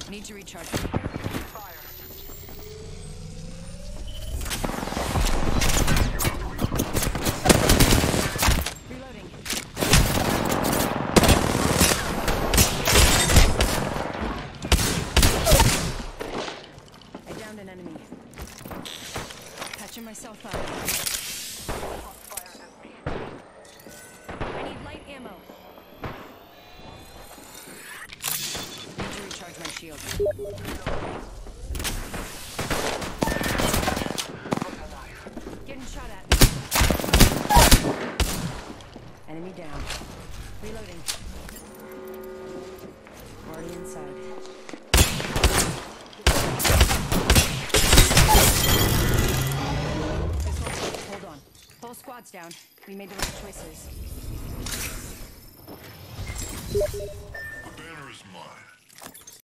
Need to recharge. Reloading. I downed an enemy. Patching myself up. I need light ammo. Need to recharge my shield. Getting shot at. Enemy down. Reloading. Already inside. Hold on. Whole squad's down. We made the right choices.